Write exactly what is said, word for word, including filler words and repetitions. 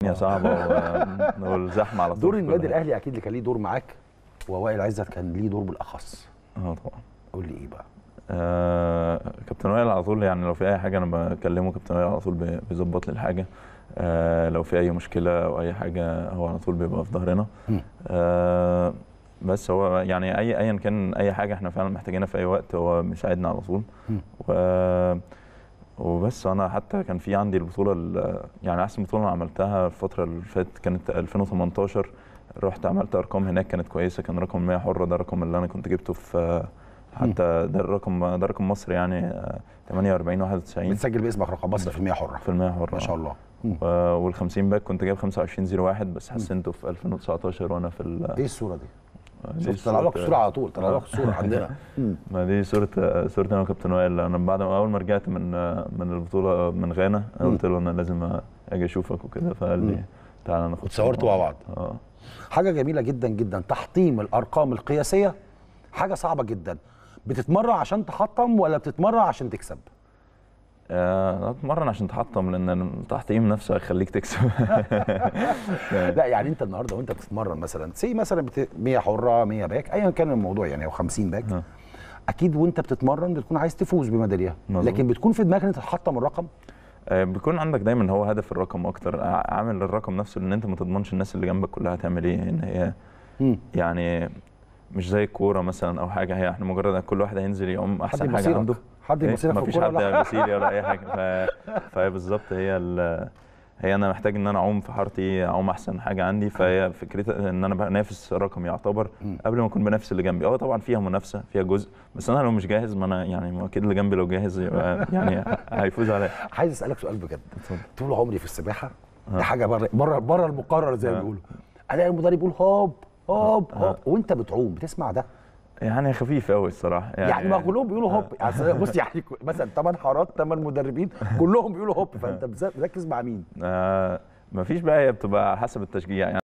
الدنيا صعبه والزحمه على طول. دور النادي الاهلي اكيد اللي كان ليه دور معاك، ووائل عزت كان ليه دور بالاخص. اه طبعا. قول لي ايه بقى؟ آه كابتن وائل على طول، يعني لو في اي حاجه انا بكلمه كابتن وائل على طول بيظبط لي الحاجه. آه لو في اي مشكله او اي حاجه هو على طول بيبقى في ظهرنا. آه بس هو يعني اي ايا كان اي حاجه احنا فعلا محتاجينها في اي وقت هو بيساعدنا على طول. و وبس انا حتى كان في عندي البطوله، يعني احسن بطوله انا عملتها الفتره اللي فاتت كانت ألفين وثمانية عشر. رحت عملت ارقام هناك كانت كويسه، كان رقم مية حره، ده الرقم اللي انا كنت جبته في حتى ده الرقم ده رقم مصر يعني ثمانية وأربعين واحد وتسعين. بتسجل باسمك رقم مصر في المية حره. في المية حره ما شاء الله. وال خمسين باك كنت جايب خمسة وعشرين صفر واحد بس حسنته في ألفين وتسعتاشر وانا في ال... ايه الصوره دي؟ دي طلع لك الصوره على طول، طلع لك الصوره عندنا. ما دي صوره صورتي انا وكابتن وائل. انا بعد ما اول ما رجعت من من البطوله من غانا قلت له انا لازم اجي اشوفك وكده، فقال لي تعالى ناخد اتصورتوا مع بعض. اه حاجه جميله جدا جدا. تحطيم الارقام القياسيه حاجه صعبه جدا. بتتمرن عشان تحطم ولا بتتمرن عشان تكسب؟ آه اتمرن عشان تحطم، لان التحطيم نفسه هيخليك تكسب. لا يعني انت النهارده وانت بتتمرن مثلا سي مثلا بت... مية حره مية باك ايا كان الموضوع يعني، او خمسين باك آه. اكيد وانت بتتمرن بتكون عايز تفوز بميداليه، لكن بتكون في دماغك ان انت تحطم الرقم. آه بيكون عندك دايما هو هدف الرقم اكتر، عامل الرقم نفسه، لان انت ما تضمنش الناس اللي جنبك كلها هتعمل ايه. ان هي م. يعني مش زي الكوره مثلا او حاجه، هي احنا مجرد كل واحد هينزل يقوم احسن حاجه عنده. حد يبصيلك في الكوره؟ مفيش حد يبصيلي ولا اي حاجه. ف... فهي بالظبط هي ال... هي انا محتاج ان انا اعوم في حارتي، اعوم احسن حاجه عندي. فهي فكرتها ان انا بنافس رقم يعتبر قبل ما اكون بنافس اللي جنبي. اه طبعا فيها منافسه، فيها جزء، بس انا لو مش جاهز ما انا يعني اكيد اللي جنبي لو جاهز يبقى يعني هيفوز عليا. عايز اسالك سؤال بجد. طول عمري في السباحه دي حاجه بره بره بره المقرر زي ما بيقولوا، الاقي المدرب يقول هوب هوب هوب وانت بتعوم بتسمع ده؟ يعني خفيف قوي الصراحه. يعني, يعني ما كلهم بيقولوا هوب يعني. بص يعني مثلا ثمان حارات ثمان مدربين كلهم بيقولوا هوب، فانت بتركز مع مين؟ آه مفيش بقى، هي بتبقى حسب التشجيع يعني.